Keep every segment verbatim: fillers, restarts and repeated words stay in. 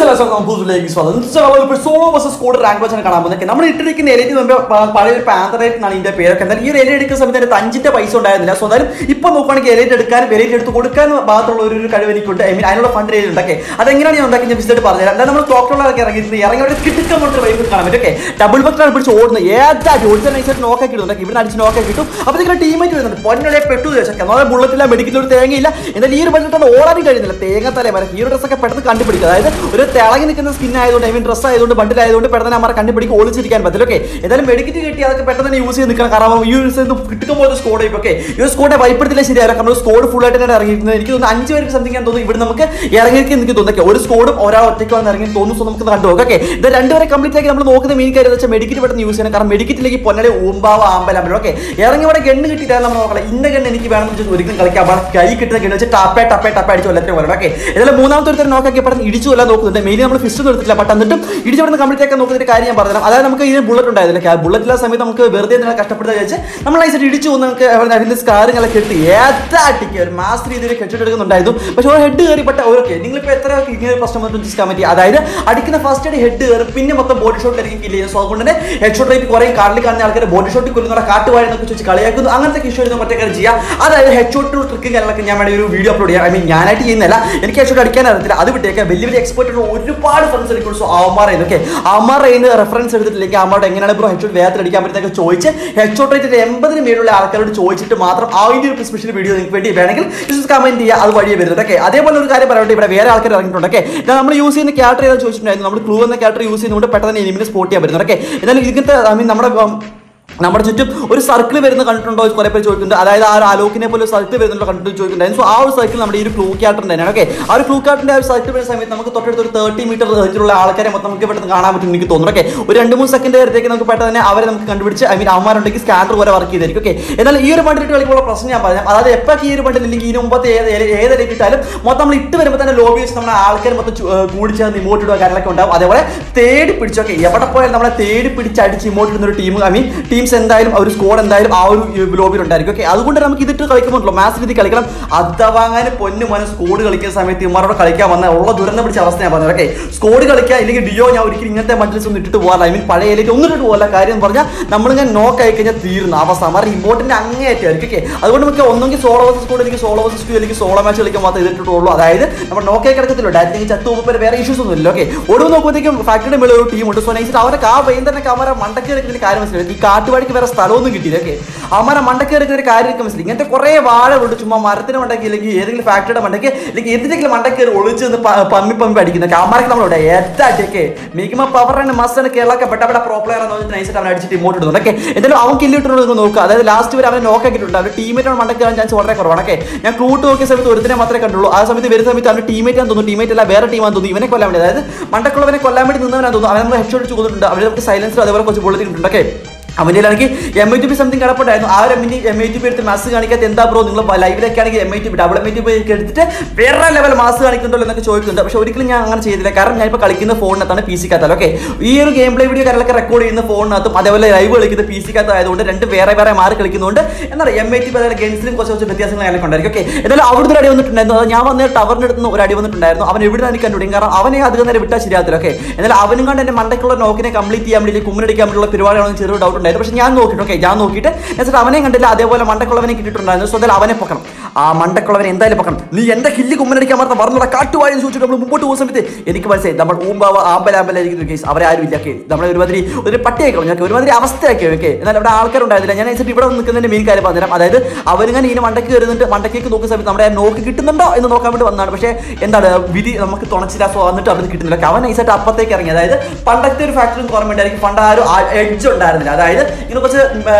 Solo versus squad rank വെച്ചാണ് കാണാൻ പോകുന്നത്. നമ്മൾ ഇട്ടിരിക്കുന്ന എലിറ്റ് മുമ്പ് പഴയ ഒരു പാന്തർ എന്നാണ് ഇതിന്റെ പേരൊക്കെ. എന്നാൽ ഈ ഒരു എലിറ്റ് എടുക്കുന്ന സമയത്ത് അതിന്റെ അഞ്ചിന്റെ പൈസ ഉണ്ടായിരുന്നില്ല. സോ എന്തായാലും ഇപ്പൊ നോക്കുകയാണെങ്കിൽ എലിറ്റ് എടുക്കാനും എലിറ്റ് എടുത്ത് കൊടുക്കാനും മാത്രമുള്ള ഒരു കഴിവ് എനിക്കുണ്ട്. ഐ മീൻ അതിനുള്ള ഫണ്ട് എലിറ്റ് ഉണ്ടാക്കി. അതെങ്ങനെയാണ് ഞാൻ ഉണ്ടാക്കി ഞാൻ വിസിറ്റ് പറഞ്ഞുതരാം. അല്ലാതെ നമ്മൾ ടോക്കിലുള്ളതൊക്കെ ഇറങ്ങിയിട്ട് ഇറങ്ങി അവിടെ കിട്ടുക്കാൻ വേണ്ടി വൈബ് കാണാൻ പറ്റും. ഓക്കെ, ഡബിൾ ബക്റ്റാണ് പിടിച്ച് ഓടുന്നത്. ഏതായിട്ട് ഓടിച്ച നൈസായിട്ട് നോക്കി കിട്ടുന്നുണ്ട്. ഇവിടെ അടിച്ച് നോക്കി കിട്ടും. അപ്പോൾ നിങ്ങൾ ടീമേറ്റ് വരുന്നുണ്ട്. പൊന്നളെ പെട്ടു വെച്ചൊക്കെ എന്നാൽ ബുള്ളറ്റില്ല, മെഡിക്കൽ ഒരു തേങ്ങയില്ല. എന്നാൽ ഈ ഒരു ബഡ്ജറ്റാണ് ഓടാനും കഴിയുന്നില്ല. തേങ്ങ തലേ വരെ ഈ ഒരു ഡ്രസ്സൊക്കെ പെട്ടെന്ന് കണ്ടുപിടിക്കുക. അതായത് ഒരു തിളങ്ങി നിൽക്കുന്ന സ്കിൻ ആയതുകൊണ്ട് ഐ മീൻ ഡ്രസ്സ് ആയതുകൊണ്ട് ബണ്ടിലായതുകൊണ്ട് പെട്ടെന്ന് അമ്മ കണ്ടുപിടിക്കുക, ഒളിച്ചിരിക്കാൻ പറ്റില്ല. ഓക്കെ, എന്തായാലും മെഡിക്കറ്റ് കിട്ടി അതൊക്കെ പെട്ടെന്ന് യൂസ് ചെയ്ത് നിൽക്കണം. കാരണം യൂസ് ചെയ്ത് കിട്ടുമ്പോൾ ഒരു സ്കോഡ് ഓക്കെ ഈ ഒരു സ്കോഡെ വൈപ്പെടുത്തില്ല ശരിയല്ല. കാരണം സ്കോഡ് ഫുൾ ആയിട്ട് തന്നെ ഇറങ്ങിയിരിക്കുന്നത്. എനിക്ക് തോന്നുന്നു അഞ്ച് പേർക്ക് സംതിങ് തോന്നുന്നു ഇവിടെ നമുക്ക് ഇറങ്ങിയിരിക്കും. എനിക്ക് തോന്നുന്നു ഒരു സ്കോഡും ഒരാൾ ഒറ്റയ്ക്ക് വന്ന് ഇറങ്ങി തോന്നുന്നു. സോ നമുക്ക് കണ്ടു ഓക്കെ ഇത് രണ്ടുപേരെ കംപ്ലീറ്റ് ആക്കി നമ്മൾ നോക്കുന്ന മെയിൻ കാര്യം വെച്ചാൽ മെഡിക്കറ്റ് പെട്ടെന്ന് യൂസ് ചെയ്യണം. കാരണം മെഡിക്കറ്റിലേക്ക് പൊന്നലെ ഊമ്പാവ ആമ്പലമ്പലം ഓക്കെ ഇറങ്ങി ഇവിടെ ഗണ്ണ് കിട്ടിയിട്ടാണ് നമ്മൾ നോക്കണം. ഇന്ന ഗണ്ണ് എനിക്ക് വേണം വെച്ചാൽ ഒരിക്കലും കളിക്കാം. അവിടെ കൈ കിട്ടുന്ന ഗണ്ണ് വെച്ചാൽ ടപ്പേ ടപ്പേ ടപ്പേ അടിച്ചു കൊല്ലത്തിന് പോലെ ഓക്കെ. ഇതെല്ലാം മൂന്നാമത്തെ ഒരു നോക്കി പെട്ടെന്ന് ഇടിച്ചു കൊല്ലാൻ നോക്കുന്നുണ്ട്. മെയിൻ നമ്മൾ ഫിസ്റ്റ് നിർത്തില്ല. ബട്ട് എന്നിട്ടും ഇടിച്ചു പെട്ടെന്ന് കംപ്ലീറ്റ് ആക്കാൻ നോക്കുന്ന ഒരു കാര്യം ഞാൻ പറഞ്ഞു. അതായത് നമുക്ക് ഇതിന് ബുള്ളറ്റ് ഉണ്ടായിരുന്നില്ല. ബുള്ളറ്റില്ല സമയത്ത് നമുക്ക് വെറുതെ എന്തെങ്കിലും കഷ്ടപ്പെടുത്താൻ വെച്ച് നമ്മൾ നൈസായിട്ട് ഇടിച്ചു പോകുന്ന നമുക്ക് അതിന്റെ സ്കാറുകളൊക്കെ കെട്ടി ഏതാട്ടിക്ക് ഒരു മാസ് രീതിയിൽ കെട്ടിട്ടെടുക്കുന്നുണ്ടായിരുന്നു. പക്ഷെ ഒരു ഹെഡ് കയറിപ്പെട്ട ഓക്കെ നിങ്ങളിപ്പോൾ എത്ര ഇങ്ങനെ പ്രശ്നം വന്നിട്ട് പറ്റി. അതായത് അടിക്കുന്ന ഫസ്റ്റ് അടി ഹെഡ് കയറും, പിന്നെ മൊത്തം ബോഡി ഷോട്ടിലായിരിക്കും കില്ല് ചെയ്യുന്നത്. സോ അതുകൊണ്ട് തന്നെ ഹെഡ് ഷോട്ട് റേറ്റ് കുറേ കാർഡിൽ കാണുന്ന ആൾക്കാർ ബോഡി ഷോട്ടിൽ കൊല്ലുന്ന കാട്ടുവാഴ എന്നൊക്കെ ചോദിച്ച് കളിയാക്കുന്നു. അങ്ങനത്തെ ഇഷ്യൂ ആയിരുന്നു മറ്റേ കാര്യം ചെയ്യാം. അതായത് ഹെഡ് ഷോട്ട് ട്രിക്കും കാര്യങ്ങളൊക്കെ ഞാൻ വേണ്ടി ഒരു വീഡിയോ അപ്ലോഡ് ചെയ്യാം. ഐ മീൻ ഞാനായിട്ട് ചെയ്യുന്നില്ല, എനിക്ക് ഹെഡ് ഷോട്ട് അടിക്കാൻ അറിയത്തില്ല. അത് വിട്ടേക്കാം. വലിയ വലിയ എക്സ്പെർട്ട് ഒരുപാട് ഫ്രണ്ട്സ് എടുക്കും. സോ അവന്മാർ ഇതൊക്കെ അവന്മാരുടെ കയ്യിൽ നിന്ന് റെഫറൻസ് എടുത്തിട്ടില്ലെങ്കിൽ അവന്മാരുടെ എങ്ങനെയാണ് ബ്രോ ഹെഡ് ഷോട്ട് വേഗത്തിൽ അടിക്കാൻ പറ്റുന്നതൊക്കെ ചോദിച്ച് ഹെഡ് ഷോട്ട് റേറ്റ് എൺപതിന് മേലുള്ള ആൾക്കാരോട് ചോദിച്ചിട്ട് മാത്രം അതിൻ്റെ ഒരു സ്പെഷ്യൽ വീഡിയോ നിങ്ങൾക്ക് വേണ്ടി വേണമെങ്കിൽ കമന്റ് ചെയ്യുക. അത് വഴിയെ വരുന്നത് ഓക്കെ. അതേപോലെ ഒരു കാര്യം പറയട്ടെ, ഇവിടെ വേറെ ആൾക്കാർ ഇറങ്ങിയിട്ടുണ്ട്. ഓക്കെ, നമ്മൾ യൂസ് ചെയ്യുന്ന ക്യാരക്ടർ ഏതാ ചോദിച്ചിട്ടുണ്ടായിരുന്നു. നമ്മൾ ക്ലൂ എന്ന ക്യാരക്ടർ യൂസ് ചെയ്യുന്നതുകൊണ്ട് പെട്ടെന്ന് എനിമിനെ സ്പോട്ട് ചെയ്യാൻ പറ്റുന്നത്. ഓക്കെ, എന്നാലും ഇങ്ങനത്തെ ഐ മീൻ നമ്മുടെ നമ്മുടെ ചുറ്റും ഒരു സർക്കിൾ വരുന്ന കണ്ടിട്ടുണ്ടോ കുറെ പേര് ചോദിക്കുന്നുണ്ട്. അതായത് ആ ഒരു അലോക്കിനെ പോലെ സർക്കിൾ വരുന്നുണ്ടോ കണ്ടിട്ട് ചോദിക്കുന്നുണ്ടായിരുന്നു. സോ ആ ഒരു സർക്കിൾ നമ്മുടെ ഈ ഒരു ക്ലൂ ക്യാരക്ടർ തന്നെയാണ്. ഓക്കെ, ആ ഒരു ക്ലൂ ക്യാരക്ടറിന്റെ ആ ഒരു സർക്കിൾ വരുന്ന സമയത്ത് നമുക്ക് തൊട്ടടുത്ത് ഒരു തേർട്ടി മീറ്റർ റേഞ്ചിലുള്ള ആൾക്കാരെ മൊത്തം നമുക്ക് പെട്ടെന്ന് കാണാൻ പറ്റും എനിക്ക് തോന്നുന്നു. ഓക്കെ, ഒരു രണ്ട് മൂന്ന് സെക്കൻഡ് നേരത്തേക്ക് നമുക്ക് പെട്ടെന്ന് തന്നെ അവരെ നമുക്ക് കണ്ടുപിടിച്ച് ഐ മീൻ അവന്മാരുണ്ടെങ്കിൽ സ്കാനർ പോലെ വർക്ക് ചെയ്തായിരിക്കും. ഓക്കെ, എന്നാൽ ഈ ഒരു ബണ്ടിട്ട് കളിക്കുള്ള പ്രശ്നം ഞാൻ പറയാം. അതായത് എപ്പോൾ ഈ ഒരു ബണ്ടിൽ ഇല്ലെങ്കിൽ ഈ മുമ്പത്തെ ഏത് ഏത് ഇട്ടാലും മൊത്തം നമ്മൾ ഇട്ട് വരുമ്പോൾ തന്നെ ലോബി വെച്ച് നമ്മുടെ ആൾക്കാർ മൊത്തം കൂടിച്ചേർന്ന് ഇമോട്ട് ഇടുക കാര്യങ്ങളൊക്കെ ഉണ്ടാവും. അതേപോലെ തേടി പിടിച്ചൊക്കെ എവിടെ പോയാലും നമ്മളെ തേടി പിടിച്ച് അടിച്ച് ഇമോട്ട് ഇടുന്ന ഒരു ടീം ഐ മീൻ ടീംസ് എന്തായാലും ഒരു സ്കോഡ് എന്തായാലും ആ ഒരു ലോബിയിൽ ഉണ്ടായിരിക്കും. ഓക്കെ, അതുകൊണ്ട് നമുക്ക് ഇതിട്ട് കളിക്കുമ്പോഴല്ലോ മാസ് രീതി കളിക്കണം. അതവാങ്ങാൻ പൊന്നു മോനെ സ്കോഡ് കളിക്കുന്ന സമയത്ത് ഇമാരോട് കളിക്കാൻ വന്ന ഉള്ള ദുരന്തം പിടിച്ച അവസ്ഥ ഞാൻ പറഞ്ഞത്. ഓക്കെ, സ്കോഡ് കളിക്കുക ഇല്ലെങ്കിൽ ഡിയോ ഞാൻ ഒരിക്കലും ഇങ്ങനത്തെ മഞ്ചൽസ് ഒന്നും ഇട്ടിട്ട് പോകാൻ ഐ മീൻ പഴയ ഏലേക്ക് ഒന്നിട്ട് പോകാൻ കാര്യം പറഞ്ഞാൽ നമ്മളിങ്ങനെ നോക്ക് ആയി കഴിഞ്ഞാൽ തീരുന്ന അവസ്ഥ അവരുടെ ഇമ്പോർട്ടൻ്റ് അങ്ങേയറ്റായിരിക്കും. ഓക്കെ, അതുകൊണ്ട് നമുക്ക് ഒന്നെങ്കിൽ സോളോ വേഴ്സസ് സ്കോഡ് അല്ലെങ്കിൽ സോളോ വേഴ്സസ് സ്ക്യൂ അല്ലെങ്കിൽ സോളോ മാച്ച് കളിക്കാൻ മാത്രമേ ഇതിട്ടുള്ളൂ. അതായത് നമ്മൾ നോക്കായി കിടക്കത്തില്ല ഡയറക്റ്റ് ചത്തു പോകുമ്പോൾ വേറെ ഇഷ്യൂസ് ഒന്നും ഇല്ല. ഓക്കെ, ഒടുവ് നോക്കുമ്പോഴത്തേക്കും ഫാക്ടറിയുടെ മേളിൽ ഒരു ടീമുണ്ട്. സോ നൈസിട്ട് അവരെ ആ വെയിൻ തന്നെ കമറ മണ്ടക്കി എടുക്കുന്ന കാര്യം മനസ്സിലായി. ഈ കാട്ടുവാടിക്ക് വേറെ സ്ഥലമൊന്നും കിട്ടിയില്ല. ഓക്കെ, അവന്മാരെ മണ്ടക്കി എടുക്കുന്ന ഒരു കാര്യം മനസ്സിലായി. ഇങ്ങനത്തെ കുറേ വാഴ കൊണ്ട് ചുമ്മാ മരത്തിന് മണ്ടക്കി അല്ലെങ്കിൽ ഏതെങ്കിലും ഫാക്ടറിയുടെ മണ്ടക്കി അല്ലെങ്കിൽ എന്തിനെങ്കിലും മണ്ടക്കി ഒളിച്ച് നിന്ന് പമ്മി പമ്മി അടിക്കുന്ന അവന്മാർക്ക് നമ്മളിവിടെ ഏറ്റാറ്റൊക്കെ മിനിമം പവർ ആൻഡ് മസ്റ്റ് കേരളക്കെ പെട്ടപ്പെട്ട പ്രോ പ്ലെയർ എന്ന് പറഞ്ഞിട്ട് നൈസായിട്ട് അവൻ അടിച്ചിട്ട് ഇമോട്ട് ഇടുന്നുണ്ട്. ഓക്കെ, എന്തായാലും അവൻ കില്ലിട്ടുള്ളത് നോക്കുക. അതായത് ലാസ്റ്റ് വരെ അവനെ നോക്കാക്കിയിട്ടുണ്ട്. അവരുടെ ടീമേറ്റ് മണ്ടക്കി വരാൻ ചാൻസ് വളരെ കുറവാണ്. ഓക്കെ, ഞാൻ ക്ലൂട്ട് നോക്കിയ സമയത്ത് ഒരുത്തിനെ മാത്രമേ കണ്ടുള്ളൂ. ആ സമയത്ത് വരുന്ന സമയത്ത് അവൻ്റെ ടീമേറ്റ് ആണെന്ന് തോന്നുന്നു. ടീമേറ്റ് അല്ല വേറെ ടീമാണെന്ന് തോന്നുന്നു. ഇവനെ കൊല്ലാൻ വേണ്ടി അതായത് മണ്ടക്കുള്ളവനെ കൊല്ലാൻ വേണ്ടി നിന്നവനാണെന്ന് തോന്നുന്നു. അവൻ നമ്മൾ ഹെഡ് ഷോട്ട് കൊടുത്തിട്ടുണ്ട്. അവരെ നമുക്ക് സൈലൻസർ അതേപോലെ കുറച്ച് ബുള്ളറ്റ് കിട്ടുന്നുണ്ട്. ഓക്കെ, അവനിലാണെങ്കിൽ M I T P something കിടപ്പുണ്ടായിരുന്നു. ആ ഒരു M M I T P എടുത്ത് മാസ് കാണിക്കാത്ത എന്താ ബ്രോ നിങ്ങൾ ലൈവിലൊക്കെ ആണെങ്കിൽ M I T P double M I T P ഒക്കെ എടുത്തിട്ട് വേറെ ലെവൽ മാസ് കാണിക്കുന്നുണ്ടല്ലോ എന്നൊക്കെ ചോദിക്കുന്നുണ്ട്. പക്ഷേ ഒരിക്കലും ഞാൻ അങ്ങനെ ചെയ്തില്ല. കാരണം ഞാൻ ഇപ്പോൾ കളിക്കുന്ന ഫോണിനകത്താണ് പി സിക്കകത്തല്ല. ഓക്കെ, ഈ ഒരു ഗെയിം പ്ലേ വീഡിയോ കാര്യങ്ങളൊക്കെ റെക്കോർഡ് ചെയ്യുന്ന ഫോണിനകത്തും അതേപോലെ ലൈവ് കളിക്കുന്ന പി സിക്കകത്ത് ആയതുകൊണ്ട് രണ്ട് വേറെ വേറെ മാറി കളിക്കുന്നതുകൊണ്ട് എന്താ പറയുക എം ഐ ടി പി അതേപോലെ ഗെയിംസിലും കുറച്ച് കുറച്ച് വ്യത്യാസങ്ങൾ കാര്യങ്ങളൊക്കെ ഉണ്ടായിരിക്കും. ഓക്കെ, എന്തായാലും അവിടുത്തെ ഒരു അടി വന്നിട്ടുണ്ടായിരുന്നു. അത് ഞാൻ വന്ന ടവറിൻ്റെ അടുത്ത് ഒരു അടി വന്നിട്ടുണ്ടായിരുന്നു. അവൻ എവിടെ നിന്ന് കണ്ടുപിടിക്കും. കാരണം അവനെ അധികം നേരം വിട്ടാൽ ശരിയാകത്തില്ല. ഓക്കെ, എന്നാലും അവനും കണ്ട് എൻ്റെ മണ്ടയ്ക്കുള്ള നോക്കിനെ കംപ്ലീറ്റ് ചെയ്യാൻ വേണ്ടി കുമ്മനടിക്കാൻ വേണ്ടിയുള്ള പരിപാടിയാണെന്ന് ചെറിയ ഡൗട്ട് ഉണ്ടായിരുന്നു. പക്ഷേ ഞാൻ നോക്കിയിട്ട് ഓക്കെ ഞാൻ നോക്കിയിട്ട് എന്നിട്ട് അവനെ കണ്ടില്ല. അതേപോലെ മണ്ടക്കുള്ളവനെ കിട്ടിയിട്ടുണ്ടായിരുന്നു. സോ അതിൽ അവനെ പൊക്കണം. ആ മണ്ടക്കുള്ളവനെ എന്തായാലും പൊക്കണം. നീ എന്താ കില്ല് കുമ്മനടിക്കാൻ മാത്രം പറഞ്ഞുള്ള കാട്ടുവാഴെന്ന് ചോദിച്ചിട്ട് നമ്മൾ മുമ്പോട്ട് പോകുന്ന സമയത്ത് എനിക്ക് മനസ്സിലായി നമ്മൾ ഊമ്പാവ ആമ്പലാമ്പലായിരിക്കുന്ന ഒരു കേസ്. അവരെ ആരും ഇല്ല. ഓക്കെ, നമ്മളെ ഒരുമാതിരി ഒരു പട്ടിയാക്കി കളഞ്ഞു. ഓക്കെ, ഒരുമാതിരി അവസ്ഥയാക്കി. ഓക്കെ, എന്നാൽ അവിടെ ആൾക്കാരുണ്ടായിരുന്നില്ല. ഞാൻ വെച്ചിട്ട് ഇവിടെ നിൽക്കുന്നതിൻ്റെ മെയിൻ കാര്യം പറഞ്ഞുതരാം. അതായത് അവരിങ്ങനെ ഇതിന് മണ്ടയ്ക്ക് കയറുന്നുണ്ട്. മണ്ടക്കേക്ക് നോക്കുന്ന സമയത്ത് നമ്മുടെ നോക്ക് കിട്ടുന്നുണ്ടോ എന്ന് നോക്കാൻ വേണ്ടി വന്നതാണ്. പക്ഷേ എന്താണ് വിധി നമുക്ക് തുണച്ചില്ല. സോ വന്നിട്ട് അവന് കിട്ടുന്നില്ല. അവൻ നൈസായിട്ട് അപ്പത്തേക്ക് ഇറങ്ങി. അതായത് പണ്ടത്തെ ഒരു ഫാക്ടറി ഓർമ്മയുണ്ടായിരിക്കും. പണ്ട് ആ ഒരു എഡ്ജ് ഉണ്ടായിരുന്നില്ല. അതായത് ഇങ്ങനെ കുറച്ച്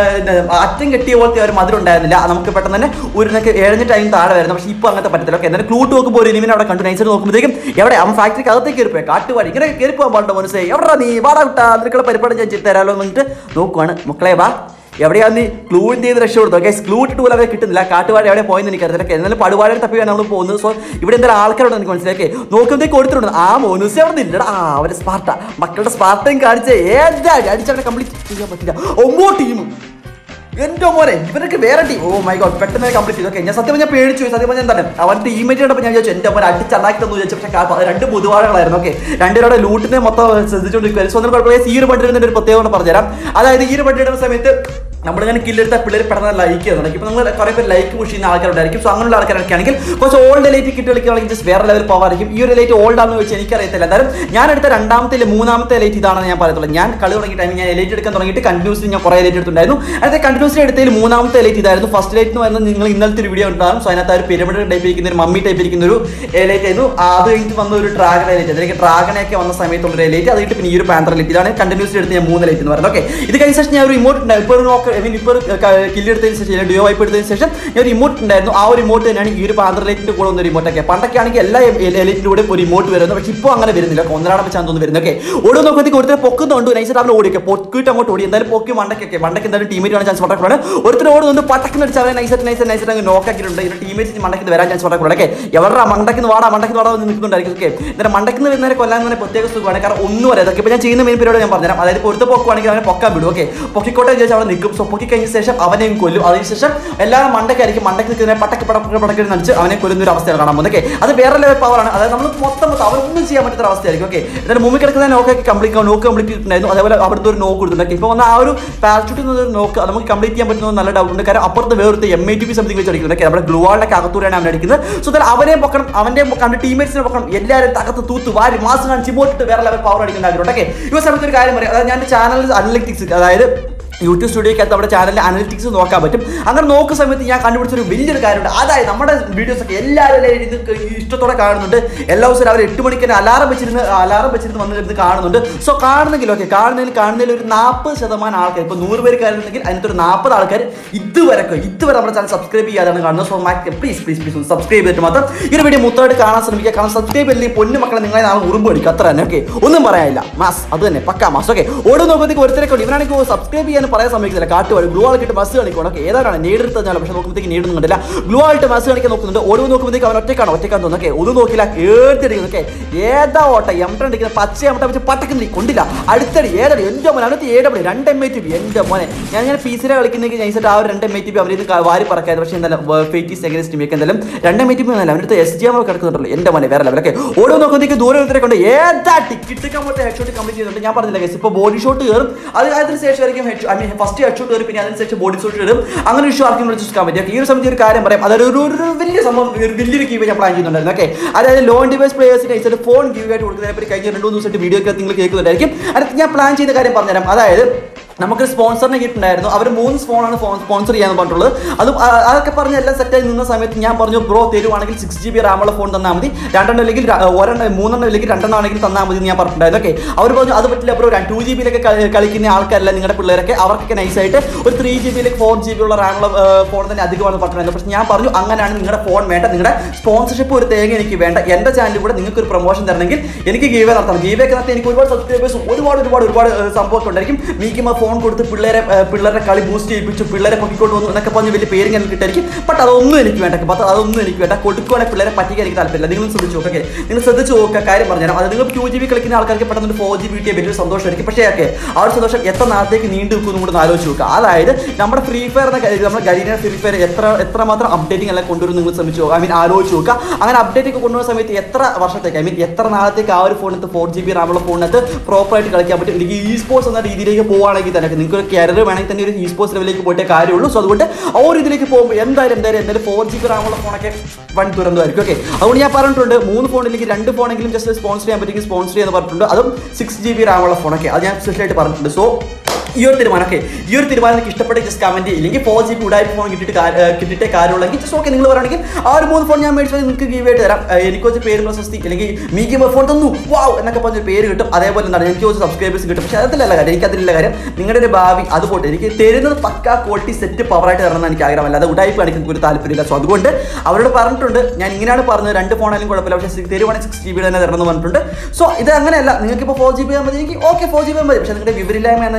അറ്റം കെട്ടിയ പോലത്തെ ഒരു മധുരം ഉണ്ടായിരുന്നില്ല. നമുക്ക് പെട്ടെന്ന് തന്നെ ഒരു ഏഴ് ടൈം താഴെ വരുന്നത്. പക്ഷേ ഇപ്പോൾ അങ്ങനത്തെ പറ്റത്തില്ല. ഓക്കെ, എന്തായാലും ക്ലൂട്ട് നോക്കുമ്പോൾ ഒരു ഇനിമിനെ അവിടെ കണ്ടു. നൈസായിട്ട് നോക്കുമ്പോഴത്തേക്കും എവിടെ അവൻ ഫാക്ടറിക്ക് അകത്തേക്ക് കയറിപ്പോയി. കാട്ടുവാടി ഇങ്ങനെ കയറിപ്പോകാൻ പാടുണ്ടോ മനസ്സിലായി. എവിടെ നീ വാടാ വിട്ടാ അതിനുള്ള പരിപാടി ഞാൻ ചെയ്ത് തരാമല്ലോ എന്നിട്ട് നോക്കുവാണ്. മക്കളെ വാ എവിടെയാണ് നീ ക്ലൂവിൻ്റെ ചെയ്ത് രക്ഷ കൊടുത്തു. ഓക്കെ, ക്ലൂ ഇട്ട് പോലും അവരെ കിട്ടുന്നില്ല. കാട്ടുവാടി എവിടെ പോയെന്ന് എനിക്കറിയില്ല. എന്നാലും പടുവാടെ തപ്പിയാണ് നമ്മൾ പോകുന്നത്. സോ ഇവിടെ എന്തായാലും ആൾക്കാരോട് എനിക്ക് മനസ്സിലാക്കി നോക്കുമ്പോഴത്തേക്ക് കൊടുത്തിട്ടുണ്ട്. ആ മോനൂസ് അവിടെ നിന്നില്ല. ആ അവരെ സ്പാർട്ട മക്കളുടെ സ്പാർട്ടയും കാണിച്ച് ഏതാ അടിച്ചവരെ കംപ്ലീറ്റ് ചെയ്യാൻ പറ്റില്ല. ഒമ്പോ ടീമും എന്റെ മോനെ ഇവരൊക്കെ വേറെ ടീം. ഓ മൈ ഗോഡ് പെട്ടെന്ന് കംപ്ലീറ്റ് ചെയ്തു. ഓക്കെ ഞാൻ സത്യം ഞാൻ പേടിച്ചു പോയി. സത്യം പറഞ്ഞാൽ എന്താണ് അവൻ ടീമേറ്റ് കണ്ടപ്പോൾ ഞാൻ ചോദിച്ചു എന്റെ മോനെ അടിച്ചണ്ടാക്കിട്ടെന്ന് ചോദിച്ചു. പക്ഷേ രണ്ട് മുതുവാഴകളായിരുന്നു. ഓക്കെ രണ്ടുപേരുടെ ലൂട്ടിനെ മൊത്തം ശ്രദ്ധിച്ചുകൊണ്ടിരിക്കുക. സ്വന്തം കുഴപ്പമില്ല. ഈ ഒരു പണ്ടിടുന്നതിന്റെ ഒരു പ്രത്യേകത പറഞ്ഞുതരാം. അതായത് ഈ ഒരു പണ്ടിടുന്ന സമയത്ത് നമ്മുടെ ഞാൻ കില്ലെടുത്ത പിള്ളേർ പെട്ടെന്ന് ലൈക്ക് ചെയ്യുന്നുണ്ട്. ഇപ്പോൾ നമ്മൾ കുറേ പേര് ലൈക്ക് പുഷ് ചെയ്യുന്ന ആൾക്കാരുണ്ടായിരിക്കും. സോ അങ്ങനെയുള്ള ആൾക്കാരൊക്കെ ആണെങ്കിൽ കുറച്ച് ഓൾഡ് ലൈറ്റ് കിട്ടി കളിക്കുകയാണെങ്കിൽ ജസ്റ്റ് വേറെ ലെവൽ പോകാറായിരിക്കും. ഈ ഒരു ലൈറ്റ് ഓൾഡ് ആണെന്ന് വെച്ച് എനിക്കറിയത്തില്ല. എന്തായാലും ഞാൻ എടുത്ത രണ്ടാമത്തെ മൂന്നാമത്തെ ലൈറ്റ് ഇതാണെന്ന് ഞാൻ പറയത്തുള്ളൂ. ഞാൻ കളി തുടങ്ങിയ ടൈമിൽ ഞാൻ ലൈറ്റ് എടുക്കാൻ തുടങ്ങിയിട്ട് കണ്ടിന്യൂസ്ലി ഞാൻ കുറേ ലൈറ്റ് എടുത്തിട്ടുണ്ടായിരുന്നു. അതിനകത്ത് കണ്ടിന്യൂസ്ലി എടുത്തതിൽ മൂന്നാമത്തെ ലൈറ്റ് ഇതായിരുന്നു. ഫസ്റ്റ് ലൈറ്റ് എന്ന് പറയുന്നത് നിങ്ങൾ ഇന്നലത്തെ ഒരു വീഡിയോ ഉണ്ടാകും. സോ അതിനകത്ത് ഒരു പിരമിഡ് ടൈപ്പ് ഇരിക്കുന്ന ഒരു മമ്മി ടൈപ്പ് ഇരിക്കുന്ന ഒരു ലൈറ്റ് ആയിരുന്നു. അത് കഴിഞ്ഞിട്ട് വന്ന ഒരു ഡ്രാഗൺ ലൈറ്റ്, അതിലേക്ക് ഡ്രാഗണൊക്കെ വന്ന സമയത്തുള്ള ഒരു ലൈറ്റ്. അത് കഴിഞ്ഞിട്ട് പിന്നെ ഈ ഒരു പാന്തർ ലൈറ്റ് ഇതാണ് കണ്ടിന്യൂസ്ലി എടുത്ത് ഞാൻ മൂന്ന് ലൈറ്റ് എന്ന് പറയുന്നത്. ഓക്കെ ഇത് കഴിഞ്ഞ ശേഷം ഞാൻ ഒരു ഇമോട്ട് ഉണ്ടായിരുന്നു. ഇപ്പോൾ നോക്ക് ഐ മീൻ ഇപ്പോൾ കില്ലെടുത്തതിന് ശേഷം ഡിയോ വൈപ്പ് എടുത്തതിന് ശേഷം ഞാൻ ഒരു ഇമോട്ട് ഉണ്ടായിരുന്നു. ആ ഒരു ഇമോട്ട് തന്നെയാണ് ഈ ഒരു പാന്തർ ലൈറ്റിന്റെ കൂടെ വന്ന ഒരു ഇമോട്ടൊക്കെ. പണ്ടൊക്കെ ആണെങ്കിൽ എല്ലാ ലൈറ്റിന്റെ കൂടെ ഒരു ഇമോട്ട് വരുന്നത്. പക്ഷേ ഇപ്പോൾ അങ്ങനെ വരുന്നില്ല. ഒന്നരാടം വെച്ചാൽ തോന്നുന്നു വരുന്നത്. ഓക്കെ ഓരോ നോക്കുമ്പോഴത്തേക്ക് ഒരുത്തരെ പൊക്കുന്നുണ്ട്. നൈസായിട്ട് അവൻ ഓടിക്കുക പൊക്കിട്ട് അങ്ങോട്ട് ഓടി. എന്തായാലും പൊക്കി മണ്ടക്കൊക്കെ മണ്ടക്ക് എന്തായാലും ടീമേറ്റ് വരാൻ ചാൻസ് പട്ടക്കൂടാണ്. ഒരുത്തർ ഓടുന്നുണ്ട് പട്ടക്കിന് അടിച്ച് അവരെ നൈസായിട്ട് നൈസായിട്ട് നൈസായിട്ട് അങ്ങ് നോക്കാക്കിയിട്ടുണ്ട്. ഇതിന്റെ ടീമേറ്റ് മണ്ടക്കിന് വരാൻ ചാൻസ് പട്ടക്കൂടെ. ഓക്കെ എവിടെ മണ്ടക്കിന് വാടാ മണ്ടക്കിന് വാടാ എന്ന് നിൽക്കുന്നുണ്ടായിരിക്കും. ഓക്കെ എന്നിട്ട് മണ്ടക്കിന് വരുന്നവരെ കൊല്ലാൻ തന്നെ പ്രത്യേക സുഖമാണ്. കാരണം ഒന്നും അറിയാം. അതൊക്കെ ഇപ്പോൾ ഞാൻ ചെയ്യുന്ന മെയിൻ പരിപാടി ഞാൻ പറഞ്ഞുതരാം. അതായത് ഇപ്പോൾ ഒരുത്ത പൊക്കുവാണെങ്കിൽ അവനെ പൊക്കാൻ വിടും. ഓക്കെ പൊക്കിക്കോട്ടെ വിചാരിച്ച് അവിടെ നിൽക്കും. സോ പൊക്കി കഴിഞ്ഞ ശേഷം അവനെയും കൊല്ലും. അതിനുശേഷം എല്ലാവരും മണ്ടക്കായിരിക്കും. മണ്ടക്ക് നിൽക്കുന്ന പട്ടക്ക് പടക്ക് പടക്കി നടിച്ച് അവനെ കൊല്ലുന്ന ഒരു അവസ്ഥയാണ് കാണാൻ പോകുന്നത്. ഓക്കെ അത് വേറെ ലെവൽ പവറാണ്. അതായത് നമ്മൾ മൊത്തം അവരൊന്നും ചെയ്യാൻ പറ്റുന്ന അവസ്ഥയായിരിക്കും. ഓക്കെ എന്നിട്ട് മുമ്പിൽ കിടക്കുന്ന നോക്ക് കംപ്ലീറ്റ് നോക്ക് കംപ്ലീറ്റ് ചെയ്തിട്ടുണ്ടായിരുന്നു. അതേപോലെ അവിടുത്തെ ഒരു നോക്ക് കൊടുത്തിട്ടുണ്ട്. ഇപ്പോൾ വന്ന ആ ഒരു പാരച്യൂട്ടിൽ നിന്ന് നോക്ക് നമുക്ക് കംപ്ലീറ്റ് ചെയ്യാൻ പറ്റുന്ന നല്ല ഡൗട്ട് ഉണ്ട്. കാരണം അപ്പുറത്ത് വേറൊരു M I T P something വെച്ച് അടിക്കുന്നത്. നമ്മുടെ ഗ്ലൂവാളിന്റെ അകത്തൂരാണ് അവൻ അടിക്കുന്നത്. സോ അതായത് അവനെ പൊക്കണം, അവന്റെ കണ്ട് ടീമേറ്റ്സിനെ പൊക്കണം, എല്ലാവരും തകർത്ത് തൂത്ത് വാരി മാസം കാണിച്ച് പോയിട്ട് വേറെ ലെവൽ പവർ അടിക്കേണ്ട ആഗ്രഹം. ഓക്കെ ഈ സമയത്ത് ഒരു കാര്യം പറയാം. അതായത് ഞാൻ ചാനൽ അനലിറ്റിക്സ് അതായത് യൂട്യൂബ് സ്റ്റുഡിയോക്കകത്ത് നമ്മുടെ ചാനലിൽ അനലിറ്റിക്സ് നോക്കാൻ പറ്റും. അങ്ങനെ നോക്കുന്ന സമയത്ത് ഞാൻ കണ്ടുപിടിച്ചൊരു വലിയൊരു കാര്യമുണ്ട്. അതായത് നമ്മുടെ വീഡിയോസൊക്കെ എല്ലാവരും ഇത് ഇഷ്ടത്തോടെ കാണുന്നുണ്ട്. എല്ലാ ദിവസവും അവർ എട്ട് മണിക്ക് തന്നെ അലാറം വെച്ചിരുന്ന് അലാറം വെച്ചിരുന്ന് വന്നിരുന്ന് കാണുന്നുണ്ട്. സോ കാണുന്നെങ്കിൽ ഓക്കെ കാണുന്നതിൽ കാണുന്നതിൽ ഒരു നാൽപ്പത് ശതമാനം ആൾക്കാർ ഇപ്പോൾ നൂറ് പേര് കാണുന്നെങ്കിൽ അതിനകത്ത് ഒരു നാൽപ്പത് ആൾക്കാർ ഇതുവരെ ഇതുവരെ നമ്മുടെ ചാനൽ സബ്സ്ക്രൈബ് ചെയ്യാതാണ് കാണുന്നത്. So maximum please please please ഒന്ന് സബ്സ്ക്രൈബ് ചെയ്തിട്ട് മാത്രം ഈ ഒരു വീഡിയോ മൊത്തമായിട്ട് കാണാൻ ശ്രമിക്കുക. കാരണം സബ്സ്ക്രൈബ് അല്ലെങ്കിൽ പൊന്നു മക്കളെ നിങ്ങളെ നാളെ ഉറുമ്പ് അടിക്കും അത്ര തന്നെ. ഓക്കെ ഒന്നും പറയാനില്ല മാസ് അത് തന്നെ പക്കാ മാസ്. ഓക്കെ ഓരോ നോക്കുമ്പോഴത്തേക്ക് ഒരുത്തരൊക്കെ ഇവരാണെങ്കിൽ സബ്സ്ക്രൈബ് ചെയ്യാൻ പറയാൻ സമയത്തില്ല. കാട്ടുവാടി ഗ്ലൂ ആളിട്ട് ബസ് കാണിക്കണം. ഓക്കെ ഏതാണ് നേടിട്ട് തന്നാലും പക്ഷേ നോക്കുമ്പോഴത്തേക്ക് നേടുന്നും കണ്ടില്ല. ഗ്ലൂ ആളിട്ട് ബസ് കാണിക്കാൻ നോക്കുന്നുണ്ട്. ഓരോ നോക്കുമ്പോഴത്തേക്ക് അവൻ ഒറ്റക്കാണ് ഒറ്റക്കാൻ തോന്നുന്നു. ഓക്കെ ഒന്നും നോക്കില്ല ഏത്തടിക്കുന്നു. ഓക്കെ ഏതാ ഓട്ട എംട്ട അടിക്കുന്ന പച്ച എംട്ട വെച്ച് പട്ടക്കുന്ന കൊണ്ടില്ല അടുത്തടി ഏതടി എൻ്റെ മോനെ അവനത്ത് ഏടപടി രണ്ട് എം ഐ ടി പി എൻ്റെ മോനെ ഞാൻ ഞാൻ പി സിയിലെ കളിക്കുന്നെങ്കിൽ നൈസായിട്ട് ആ ഒരു രണ്ട് എം ഐ ടി പി അവരിന്ന് വാരി പറക്കായത്. പക്ഷേ എന്തായാലും ഫേറ്റി സെക്കൻഡ് ടീമൊക്കെ എന്തായാലും രണ്ട് എം ഐ ടി പി ഒന്നല്ല അവൻ്റെ എസ് ജി എം കിടക്കുന്നുണ്ടല്ലോ എൻ്റെ മോനെ വേറെ ലെവലൊക്കെ ഓരോ നോക്കുമ്പോഴത്തേക്ക് ദൂരം ഒരുത്തരെ കൊണ്ട് ഏതാ ടിക്കറ്റ് കമ്പോട്ട് ഹെഡ് ഷോട്ട് കംപ്ലീറ്റ് ചെയ്യുന്നുണ്ട്. ഞാൻ പറഞ്ഞില്ല ഗൈസ് ഇപ്പോൾ ബോഡി ഷോട്ട് കയറും. അത് അതിന് ശേഷം ആയിരിക്കും head I mean first head shot കയറി പിന്നെ അതിനുശേഷം ബോഡി ഷോട്ട് ഇടും. അങ്ങനെ ഇഷ്യൂ ആർക്കും വിളിച്ചിരിക്കാൻ പറ്റും. ഈ ഒരു സമയത്ത് ഒരു കാര്യം പറയാം. അതായത് ഒരു ഒരു വലിയ സംഭവം വലിയൊരു ഗീവ് ഞാൻ പ്ലാൻ ചെയ്യുന്നുണ്ടായിരുന്നു. ഓക്കെ അതായത് ലോൺ ഡിവൈസ് പ്ലേയേഴ്സിന് ഫോൺ ഗീവ് ആയിട്ട് കൊടുക്കുന്നതിനെ പറ്റി കഴിഞ്ഞ രണ്ട് മൂന്ന് ദിവസമായിട്ട് വീഡിയോ ഒക്കെ നിങ്ങൾ കേൾക്കുന്നുണ്ടായിരിക്കും. അടുത്ത് ഞാൻ പ്ലാൻ ചെയ്ത കാര്യം പറഞ്ഞുതരാം. അതായത് നമുക്ക് സ്പോൺസറിനെ കിട്ടുന്നുണ്ടായിരുന്നു. അവർ മൂന്ന് ഫോണാണ് സ്പോൺസർ ചെയ്യാന്ന് പറഞ്ഞിട്ടുള്ളത്. അതും അതൊക്കെ പറഞ്ഞ് എല്ലാം സെറ്റായി നിന്ന സമയത്ത് ഞാൻ പറഞ്ഞു ബ്രോ തരുവാണെങ്കിൽ സിക്സ് ജി ബി റാമുള്ള ഫോൺ തന്നാൽ മതി, രണ്ടെണ്ണം അല്ലെങ്കിൽ ഒരെണ്ണം മൂന്നെണ്ണം അല്ലെങ്കിൽ രണ്ടെണ്ണം ആണെങ്കിൽ തന്നാൽ മതി എന്ന് ഞാൻ പറഞ്ഞിട്ടുണ്ടായിരുന്നു. ഓക്കെ അവർ പറഞ്ഞു അത് പറ്റില്ല ബ്രോ ടു ജി ബിയിലൊക്കെ കളിക്കുന്ന ആൾക്കാരല്ല നിങ്ങളുടെ പിള്ളേരൊക്കെ അവർക്കൊക്കെ നൈസായിട്ട് ഒരു ത്രീ ജി ബിയിലേക്ക് ഫോർ ജി ബി ഉള്ള റാമുള്ള ഫോൺ തന്നെ അധികമാണെന്ന് പറഞ്ഞിട്ടുണ്ടായിരുന്നു. പക്ഷേ ഞാൻ പറഞ്ഞു അങ്ങനെയാണ് നിങ്ങളുടെ ഫോൺ വേണ്ട, നിങ്ങളുടെ സ്പോൺസർഷിപ്പ് ഒരു തേങ്ങ എനിക്ക് വേണ്ട, എൻ്റെ ചാനലിൽ കൂടെ നിങ്ങൾക്ക് ഒരു പ്രൊമോഷൻ തരണമെങ്കിൽ എനിക്ക് ഗീവേ നടത്തണം. ഗീവേക്ക് നടത്തി എനിക്ക് ഒരുപാട് സബ്സ്ക്രൈബേഴ്സും ഒരുപാട് ഒരുപാട് ഒരുപാട് സംഭവമൊക്കെ ഉണ്ടായിരിക്കും. മീക്കുമ്പോൾ ഫോൺ കൊടുത്ത് പിള്ളേരെ പിള്ളേരെ കളി ബൂസ്റ്റ് ചെയ്യിപ്പിച്ചു പിള്ളേരെ പൊക്കിക്കൊണ്ട് വന്നു എന്നൊക്കെ പറഞ്ഞ് വലിയ പേര് ഞാൻ കിട്ടായിരിക്കും. ബട്ട് അതൊന്നും എനിക്ക് വേണ്ട. പത്ത് അതൊന്നും എനിക്ക് വേണ്ട. കൊടുക്കുവാണെങ്കിൽ പിള്ളേരെ പറ്റിക്കാൻ എനിക്ക് താല്പര്യമില്ല. നിങ്ങൾ ശ്രദ്ധിച്ചു നോക്കെ നിങ്ങൾ ശ്രദ്ധിച്ചു നോക്കുക കാര്യം പറഞ്ഞുതരാം. അത് നിങ്ങൾ ടു ജി ബി കളിക്കുന്ന ആൾക്കാർക്ക് പെട്ടെന്ന് ഫോർ ജി ബി കിട്ടിയ വലിയൊരു സന്തോഷമായിരിക്കും. പക്ഷേ ഒക്കെ ആ ഒരു സന്തോഷം എത്ര നാളത്തേക്ക് നീണ്ടു നിൽക്കുന്നു കൂടെ ആലോചിച്ച് നോക്കുക. അതായത് നമ്മുടെ ഫ്രീ ഫയർ എന്ന നമ്മുടെ ഗരീന ഫ്രീ ഫയർ എത്ര എത്രമാത്രം അപ്ഡേറ്റിംഗ് എല്ലാം കൊണ്ടുവരും നിങ്ങൾ ശ്രമിച്ചു നോക്കുക. ഐ മീൻ ആലോചിച്ച് നോക്കുക. അങ്ങനെ അപ്ഡേറ്റ് ഒക്കെ കൊണ്ടുവരുന്ന സമയത്ത് എത്ര വർഷത്തേക്ക് ഐ മീൻ എത്ര നാളത്തേക്ക് ആ ഒരു ഫോണിനകത്ത് ഫോർ ജി ബി റാമുള്ള ഫോണിനകത്ത് പ്രോപ്പറായിട്ട് കളിക്കാൻ പറ്റും. എനിക്ക് ഇ സ്പോർട്സ് എന്ന രീതിയിലേക്ക് പോകുകയാണെങ്കിൽ തന്നെ നിങ്ങൾക്ക് ഒരു കരിയർ വേണമെങ്കിൽ തന്നെ ഒരു ഇ സ്പോർട്സ് ലെവലിലേക്ക് പോയിട്ടേ കാര്യമുള്ളൂ. സോ അതുകൊണ്ട് ആ ഒരു ഇതിലേക്ക് പോകുമ്പോൾ എന്തായാലും എന്തായാലും എന്തായാലും ഫോർ ജി ബി റാമുള്ള ഫോണൊക്കെ വൺ തുറന്നതായിരിക്കും. ഓക്കെ അതുകൊണ്ട് ഞാൻ പറഞ്ഞിട്ടുണ്ട് മൂന്ന് ഫോണിലേക്ക് രണ്ട് ഫോണെങ്കിലും ജസ്റ്റ് സ്പോൺസർ ചെയ്യാൻ പറ്റുമെങ്കിൽ സ്പോൺസർ ചെയ്യാന്ന് പറഞ്ഞിട്ടുണ്ട്. അതും സിക്സ് ജി ബി റാമുള്ള ഫോണൊക്കെ അത് ഞാൻ സ്പെഷ്യലായിട്ട് പറഞ്ഞിട്ടുണ്ട്. സോ ഈ ഒരു തീരുമാനമൊക്കെ ഈ ഒരു തീരുമാനം എനിക്ക് ഇഷ്ടപ്പെട്ട ജസ്റ്റ് കമന്റ് ഇല്ലെങ്കിൽ ഫോർ ജി ബി ഉടായ്പ ഫോൺ കിട്ടിയിട്ട് കിട്ടിയിട്ടേ കാര്യമുള്ളെങ്കിൽ ജസ്റ്റ് ഓക്കെ നിങ്ങൾ പറയുകയാണെങ്കിൽ ആ ഒരു മൂന്ന് ഫോൺ ഞാൻ മേടിച്ചാൽ നിങ്ങൾക്ക് ഗീവ് ആയിട്ട് തരാം. എനിക്ക് വെച്ച് പേര് പ്രശസ്തി അല്ലെങ്കിൽ മീക്ക് ഫോൺ തന്നു വാവ് എന്നൊക്കെ പറഞ്ഞ പേര് കിട്ടും. അതേപോലെ എന്താണ് എനിക്ക് വെച്ച് സബ്സ്ക്രൈബേഴ്സ് കിട്ടും. പക്ഷേ അതിലല്ല കാര്യം എനിക്ക് അതിലുള്ള കാര്യം നിങ്ങളുടെ ഒരു ഭാവി അതുപോട്ടെ എനിക്ക് തരുന്നത് പക്കാ ക്വാളിറ്റി സെറ്റ് പവറായിട്ട് തരണമെന്ന് എനിക്ക് ആഗ്രഹമല്ല. അത് ഉടായ്പ കാണിക്കാൻ ഒരു താല്പര്യമില്ല. സോ അതുകൊണ്ട് അവരോട് പറഞ്ഞിട്ടുണ്ട് ഞാൻ ഇങ്ങനെയാണ് പറഞ്ഞത് രണ്ട് ഫോണായാലും കുഴപ്പമില്ല പക്ഷേ തരുവാണെങ്കിൽ സിക്സ് ജി ബി തന്നെ തരണമെന്ന് പറഞ്ഞിട്ടുണ്ട്. സോ ഇത് അങ്ങനെയല്ല നിങ്ങൾക്ക് ഇപ്പോൾ ഫോർ ജി ബി മതി എനിക്ക് ഓക്കെ ഫോർ ജി ബി മതി. പക്ഷേ നിങ്ങളുടെ വിവരില്ലായ്മ എന്ന് ഞാൻ പറയത്തുള്ളൂ.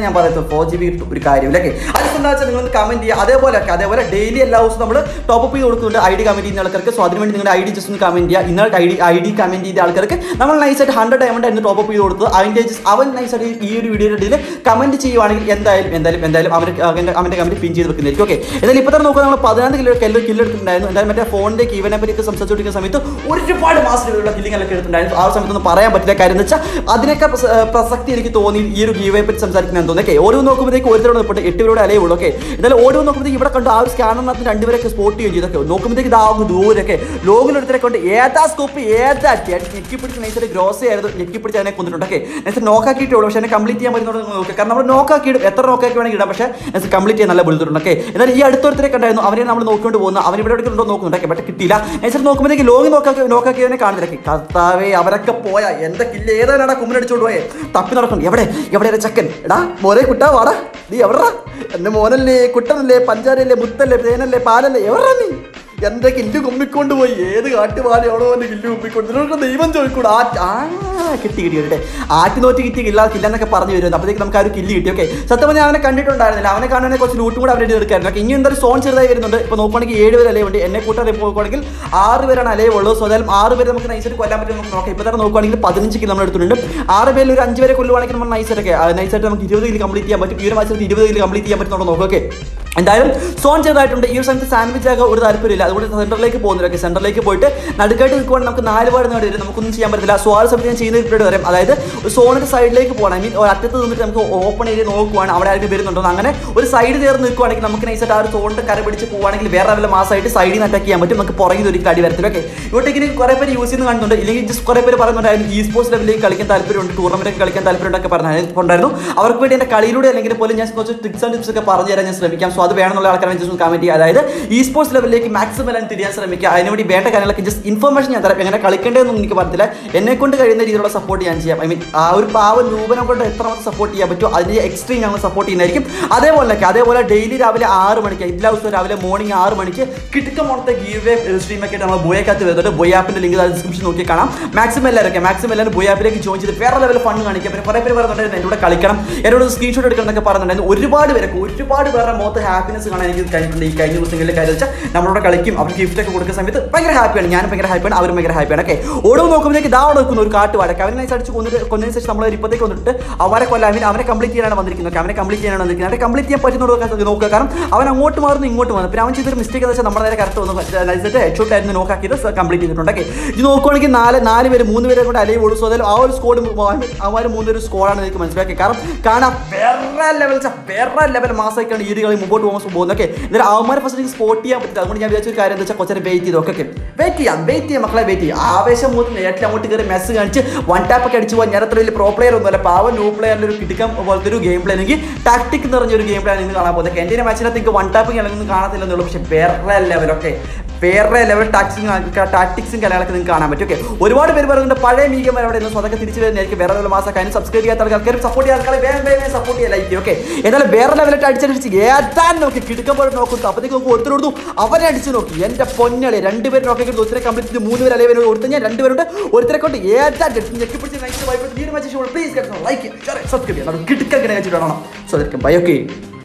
ഫോർ ജി ബി ഒരു കാര്യമില്ല. ഓക്കെ, അതെന്താ വെച്ചാൽ നിങ്ങൾ കമന്റ് ചെയ്യുക. അതേപോലെ അതേപോലെ ഡെയിലി എല്ലാ ദിവസവും നമ്മൾ ടോപ്പ് അപ്പ് ചെയ്ത് കൊടുക്കുന്നുണ്ട് ഐ ഡി കമന്റ് ചെയ്യുന്ന ആൾക്കാർക്ക്. സോ അതിനുവേണ്ടി നിങ്ങളുടെ ഐ ഡി ജസ്റ്റ് ഒന്ന് കമന്റ് ചെയ്യുക. ഇന്നലെ I D I D comment ചെയ്ത ആൾക്കാർക്ക് നമ്മൾ നൈസായിട്ട് ഹൺഡ്രഡ് ഡയമണ്ട് ആയിരുന്നു ടോപ്പ് അപ്പ് ചെയ്ത് കൊടുത്തത്. അതിൻ്റെ അവൻ നൈസായിട്ട് ഈ ഒരു വീഡിയോയുടെ ഇടയിൽ കമന്റ് ചെയ്യുവാണെങ്കിൽ എന്തായാലും എന്തായാലും എന്തായാലും അവൻ്റെ അവൻ്റെ കമന്റ് പിൻ ചെയ്ത് വെക്കുന്നതായിരിക്കും. ഓക്കെ, എന്നാലും ഇപ്പോൾ തന്നെ നോക്കുക, നമ്മൾ പതിനാറ് കിലോ കിലോ കില്ല് എടുത്തിട്ടുണ്ടായിരുന്നു. എന്തായാലും മറ്റേ ഫോണിൻ്റെ കീവനെ പറ്റി സംസാരിച്ചുകൊണ്ടിരിക്കുന്ന സമയത്ത് ഒരുപാട് മാസം രൂപയുള്ള കില്ലിങ്ങളൊക്കെ എടുത്തിട്ടുണ്ടായിരുന്നു. ആ സമയത്തൊന്നും പറയാൻ പറ്റില്ല. കാര്യം എന്ന് വെച്ചാൽ അതിനൊക്കെ പ്രസക്തി എനിക്ക് തോന്നി ഈ ഒരു ഗീവയെ പറ്റി സംസാരിക്കുന്നതെന്ന് തോന്നുന്നു. ഓക്കെ, ഓരോ നോക്കുമ്പോഴത്തേക്ക് ഒരുത്തരോട് നിൽപ്പുണ്ട്, എട്ട് പേരോട് അലേ ഉള്ളൂ. ഓക്കെ, എന്നാലും ഓരോ നോക്കുമ്പോഴത്തേക്ക് ഇവിടെ കണ്ടു ആ ഒരു സ്കാനറിനകത്ത് രണ്ടുപേരൊക്കെ സ്പോട്ട് ചെയ്യുകയും ചെയ്തൊക്കെ നോക്കുമ്പോഴത്തേക്ക് ഇതാകും ദൂരൊക്കെ ലോകിലെടുത്തിനെ കൊണ്ട് ഏതാ സ്കോപ്പ് ഏതാ ഞെക്കി പിടിച്ച് നൈസായിട്ട് ഗ്രോസ് ആയിരുന്നു, ഞെക്കി പിടിച്ച് അതിനെ കൊണ്ടിട്ടുണ്ട്. ഓക്കെ, നൈസായിട്ട് നോക്കാക്കിയിട്ടുള്ളൂ. പക്ഷേ എന്നെ കംപ്ലീറ്റ് ചെയ്യാൻ പറ്റുന്നത് നോക്കുക. കാരണം നമ്മൾ നോക്കാക്കിയിടും, എത്ര നോക്കാക്കി വേണമെങ്കിൽ ഇടാം. പക്ഷേ നൈസ് കംപ്ലീറ്റ് ചെയ്യാൻ നല്ല ബുദ്ധിമുട്ടുണ്ട്. ഓക്കെ, എന്നാൽ ഈ അടുത്തൊരുത്തരെ കണ്ടായിരുന്നു, അവരെ നമ്മൾ നോക്കിക്കൊണ്ട് പോകുന്ന അവൻ ഇവിടെ എവിടെയുണ്ടോ നോക്കുന്നുണ്ട്. ഓക്കെ, ബട്ട് കിട്ടിയില്ല. നൈസായിട്ട് നോക്കുമ്പോഴത്തേക്ക് ലോകി നോക്കാക്കി നോക്കാക്കിയവനെ കാണുന്നില്ല. കർത്താവേ, അവരൊക്കെ പോയാ എൻ്റെ കില്ല് ഏതാണ്ടാ കുമ്മിനടിച്ചോണ്ട് പോയേ തപ്പി നടക്കുന്നു. എവിടെ എവിടെ ചക്കൻ എടാ മോനെ കുട്ടാ വാടാ, നീ എവിടാ എൻ്റെ മോനല്ലേ കുട്ടനല്ലേ പഞ്ചാരല്ലേ മുത്തല്ലേ തേനല്ലേ പാലല്ലേ എവിടാ നീ എൻ്റെ കില്ല് കുമ്മിക്കൊണ്ട് പോയി. ഏത് കാട്ടുപാലയാണോ എൻ്റെ കില്ല് കുമ്മിക്കൊണ്ട് നിങ്ങൾക്ക് ദൈവം ചോദിക്കൂടാ. ആ കിട്ടി കിട്ടി കിട്ടെ ആറ്റി നോറ്റി കിട്ടി കില്ല കില്ലെന്നൊക്കെ പറഞ്ഞു വരുന്നത്. അപ്പോഴത്തേക്ക് നമുക്ക് ആ ഒരു കില്ല് കിട്ടി. ഓക്കെ, സത്യം പറഞ്ഞാൽ അവനെ കണ്ടിട്ടുണ്ടായിരുന്നില്ല. അവനെ കാണുവാണെങ്കിൽ കുറച്ച് ലൂട്ടും കൂടെ അവരുടെ എടുക്കായിരുന്നു. ഓക്കെ, ഇനി എന്തായാലും സോൺ ചെറുതായി വരുന്നുണ്ട്. ഇപ്പോൾ നോക്കുകയാണെങ്കിൽ ഏഴ് പേര് അലയുണ്ട്. എന്നെ കൂട്ടാതെ നോക്കുകയാണെങ്കിൽ ആറ് പേരാണ് അലയുള്ളൂ. സോ അതായത് ആറ് പേര് നമുക്ക് നൈസായിട്ട് കൊല്ലാൻ പറ്റും നമുക്ക് നോക്കാം. ഇപ്പോൾ തന്നെ നോക്കുകയാണെങ്കിൽ പതിനഞ്ച് കിലോ നമ്മൾ എടുത്തിട്ടുണ്ട്. ആറ് പേരിൽ ഒരു അഞ്ച് പേരെ കൊല്ലുവാണെങ്കിൽ നമ്മൾ നൈസായിട്ടൊക്കെ നൈസായിട്ട് നമുക്ക് ഇരുപത് കിലോ കംപ്ലീറ്റ് ചെയ്യാൻ പറ്റും. ഈ ഒരു മാസത്തിൽ ഇരുപത് കിലോ കംപ്ലീറ്റ് ചെയ്യാൻ പറ്റുന്നുണ്ടോ നോക്കാം. ഓക്കെ, എന്തായാലും സോൺ ചെയ്തായിട്ടുണ്ട്. ഈ ഒരു സമയത്ത് സാൻഡ്വിച്ച് ആകെ ഒരു താല്പര്യമില്ല. അതുകൊണ്ട് സെൻറ്ററിലേക്ക് പോകുന്നില്ല. സെൻറ്ററിലേക്ക് പോയിട്ട് നടുക്കായിട്ട് നിൽക്കുവാണെങ്കിൽ നമുക്ക് നാല് പാട് നേടി വരും, നമുക്കൊന്നും ചെയ്യാൻ പറ്റില്ല. സോ ആ സമയത്ത് ഞാൻ ചെയ്യുന്ന ഒരു വരും, അതായത് സോണിൻ്റെ സൈഡിലേക്ക് പോകണം. ഐ മീൻ അറ്റത്ത് നിന്നിട്ട് നമുക്ക് ഓപ്പൺ ഏരിയ നോക്കുവാണ് അവിടെ ആരും വരുന്നുണ്ടോ. അങ്ങനെ ഒരു സൈഡ് ചേർന്ന് നിൽക്കുവാണെങ്കിൽ നമുക്ക് നൈസായിട്ട് ആ ഒരു സോണിൻ്റെ കര പിടിച്ച് പോവുകയാണെങ്കിൽ വേറെ വല്ല മാസമായിട്ട് സൈഡിൽ നിന്ന് അറ്റാക്ക് ചെയ്യാൻ പറ്റും. നമുക്ക് പുറകിൽ ഒരു അടി വരത്തില്ല. ഓക്കെ, ഇവിടേക്ക് ഇനി കുറേ പേര് യൂസ് ചെയ്യുന്ന കാണുന്നുണ്ട്. ഇല്ലെങ്കിൽ ജസ്റ്റ് കുറേ പേര് പറയുന്നുണ്ടായിരുന്നു ഈ സ്പോർട്സ് ലെവലിലേക്ക് കളിക്കാൻ താല്പര്യമുണ്ട്, ടൂർണമെൻറ്റൊക്കെ കളിക്കാൻ താല്പര്യമുണ്ടൊക്കെ പറഞ്ഞിട്ടുണ്ടായിരുന്നു. അവർക്ക് വേണ്ടി എൻ്റെ കളിയിലൂടെ അല്ലെങ്കിൽ പോലും ഞാൻ കുറച്ച് ട്രിക്സ് ആൻഡ് ടിപ്സ് ഒക്കെ പറഞ്ഞു തരാൻ ഞാൻ ശ്രമിക്കാം. സോ അത് വേണമെന്നുള്ള ആൾക്കാരെ ജസ്റ്റ് കമന്റ് ചെയ്യുക. അതായത് ഈ സ്പോർട്സ് ലെവലിലേക്ക് മാക്സിമം എല്ലാം തിരിയാൻ ശ്രമിക്കുക. അതിനുവേണ്ടി വേണ്ട കാര്യങ്ങളൊക്കെ ജസ്റ്റ് ഇൻഫർമേഷൻ ഞാൻ തരാം. എങ്ങനെ കളിക്കേണ്ടതെന്നൊന്നും എനിക്ക് പറഞ്ഞില്ല. എന്നെ കൊണ്ട് കഴിയുന്ന രീതിയിലുള്ള സപ്പോർട്ട് ഞാൻ ചെയ്യാം. ഐ മീൻ ആ ഒരു പാവ രൂപനെ കൊണ്ട് എത്രമാത്രം സപ്പോർട്ട് ചെയ്യാൻ പറ്റുമോ അതിന് എക്സ്ട്രീം ഞങ്ങൾ സപ്പോർട്ട് ചെയ്യുന്നതായിരിക്കും. അതേപോലെ അതേപോലെ ഡെയിലി രാവിലെ ആറ് മണിക്ക് എല്ലാ ദിവസവും രാവിലെ മോർണിംഗ് ആറ് മണിക്ക് കിട്ടുക്കമോണത്തെ ഗീവ് സ്ട്രീമൊക്കെ നമ്മൾ ബോയക്കകത്ത് വരുന്നുണ്ട്. ബോയ് ആപ്പിൻ്റെ ലിങ്ക് ഡിസ്ക്രിപ്ഷൻ നോക്കി കാണാം. മാക്സിമം എല്ലാവരൊക്കെ മാക്സിമം എല്ലാവരും ബോയ് ആപ്പിലേക്ക് ജോയിൻ ചെയ്ത് വേറെ ലെവൽ ഫണ്ട് കാണിക്കാം. പിന്നെ കുറേ പേര് പറയുന്നുണ്ടായിരുന്നു എന്നോട് കളിക്കണം, എന്നോട് സ്ക്രീൻഷോട്ട് എടുക്കണം എന്നൊക്കെ പറയുന്നുണ്ടായിരുന്നു. ഒരുപാട് പേരൊക്കെ ഒരുപാട് പേരുടെ മുഖത്ത് ഹാപ്പിനെസ് കാണാൻ എനിക്ക് കഴിഞ്ഞിട്ടുണ്ട് ഈ കഴിഞ്ഞ ദിവസങ്ങളിൽ. കാര്യം വെച്ചാൽ നമ്മളോട് കളിക്കും, അവർ ഗിഫ്റ്റ് ഒക്കെ കൊടുക്കുന്ന സമയത്ത് ഭയങ്കര ഹാപ്പിയാണ്. ഞാനും ഭയങ്കര ഹാപ്പിയാണ്, അവരും ഭയങ്കര ഹാപ്പിയാണ്. ഓക്കെ, ഓരോ നോക്കുമ്പോഴേക്ക് ഇതാ നോക്കുന്ന ഒരു കാട്ടുവാടൊക്കെ അവനെ നൈസ് അടിച്ച് കൊന്നിട്ട് കൊന്നതിന് ശേഷം നമ്മൾ ഇപ്പോഴത്തേക്ക് വന്നിട്ട് അവരെ കൊല്ലാൻ മീൻ അവനെ കംപ്ലീറ്റ് ചെയ്യാനാണ് വന്നിരിക്കുന്നത്. അവനെ കംപ്ലീറ്റ് ചെയ്യാനാണ് വന്നിരിക്കുന്നത്. അവനെ കംപ്ലീറ്റ് ചെയ്യാൻ പറ്റുന്ന നോക്കുക. കാരണം അവൻ അങ്ങോട്ട് മാറുന്നു ഇങ്ങോട്ട് മാറുന്നു. പിന്നെ അവൻ ചെയ്തൊരു മിസ്റ്റേക്ക് എന്ന് വെച്ചാൽ നമ്മുടെ നേരെ കറക്റ്റ് വന്നു നൈസായിട്ട് ഹെഡ്ഷോട്ട് ആയിരുന്നു നോക്കാക്കിയത് കംപ്ലീറ്റ് ചെയ്തിട്ടുണ്ട്. ഓക്കെ, ഇത് നോക്കുകയാണെങ്കിൽ നാല് നാല് പേര് മൂന്ന് പേരെ കൊണ്ട് അലയും ഉള്ളൂ. സോ അതായത് ആ ഒരു സ്കോഡ് അവർ മൂന്നൊരു സ്കോഡാണ് എനിക്ക് മനസ്സിലാക്കി. കാരണം കാണാൻ വേറെ ലെവൽ വേറെ ലെവൽ മാസമൊക്കെയാണ് ഈ കളി മുമ്പോട്ട് പോകുമ്പോൾ പോകുന്നത്. ഓക്കെ, എന്നിട്ട് അവന്മാരെ ഫസ്റ്റ് സ്പോട്ട് ചെയ്യാൻ പറ്റില്ല. അതുകൊണ്ട് ഞാൻ വിചാരിച്ച ഒരു കാര്യം എന്താ വെച്ചാൽ കുറച്ച് വെയിറ്റ് ചെയ്തു. ഓക്കെ, വെയിറ്റ് ചെയ്യാം വെയിറ്റ് ചെയ്യാം മക്കളെ വെയിറ്റ് ചെയ്യാം. ആവേശം മൂന്ന് ഏറ്റവും അങ്ങോട്ട് കയറി മെസ്സ് കാണിച്ച് വൺ ടാപ്പൊക്കെ അടിച്ചു പോകാൻ ഞാൻ അത്ര വലിയ പ്രോ പ്ലെയർ ഒന്നുമല്ല. പാവ ന്യൂ പ്ലെയറിൻ്റെ ഒരു കിടക്കം പോലത്തെ ഒരു ഗെയിം പ്ലേ അല്ലെങ്കിൽ ടാക്ടിക് നിറഞ്ഞ ഒരു ഗെയിം പ്ലേ ആണ് നിങ്ങൾ കാണാൻ പോകുന്നത്. എൻ്റെ മാച്ചിനകത്ത് നിങ്ങൾക്ക് വൺ ടാപ്പിംഗ് അല്ലെങ്കിൽ കാണത്തില്ലെന്നുള്ളൂ. പക്ഷേ വേറെ ലെവലൊക്കെ വേറെ ലെവൽ ടാക്സിങ് ടാക്ടിക്സും കലകളൊക്കെ നിങ്ങൾക്ക് കാണാൻ പറ്റും. ഓക്കെ, ഒരുപാട് പേര് പറയുന്നുണ്ട് പഴയ മീഡിയം അവിടെ ഇരുന്നു. സോ അതൊക്കെ തിരിച്ചു വരുന്നതായിരിക്കും. വേറെ ലെവൽ മാസക്കാരും സബ്സ്ക്രൈബ് ചെയ്യാത്ത ആൾക്കാരും സപ്പോർട്ട് ചെയ്യാൻ ആൾക്കാരെ വേറെ വേറെ സപ്പോർട്ട് ചെയ്യാൻ ലൈക്ക്. ഓക്കെ, എന്നാലും വേറെ ലെവലായിട്ട് അടിച്ചടിച്ച് ഏതാൻ നോക്കി കിടക്കുമ്പോൾ നോക്കുന്നു. അപ്പോഴത്തേക്ക് നമുക്ക് ഒരുത്തർ കൊടുത്തു അവരെ അടിച്ചു നോക്കി. എൻ്റെ പൊന്നളി രണ്ടുപേരും നോക്കി ഒരുത്തരെ കംപ്ലീറ്റ് ചെയ്ത് മൂന്ന് പേര് അല്ലെങ്കിൽ ഒരുത്തർ ഞാൻ രണ്ടുപേരുണ്ട് ഒരുത്തരെ കൊണ്ട് ഏതാ ഞെക്കി പിടിച്ച് നൈറ്റ് വായ്പ പ്ലീസ് ലൈക്ക് സബ്സ്ക്രൈബ് ചെയ്യാം. കിടക്കാൻ കഴിച്ചിട്ട് കാണണം. സോ അതായിരിക്കും ബൈ. ഓക്കെ.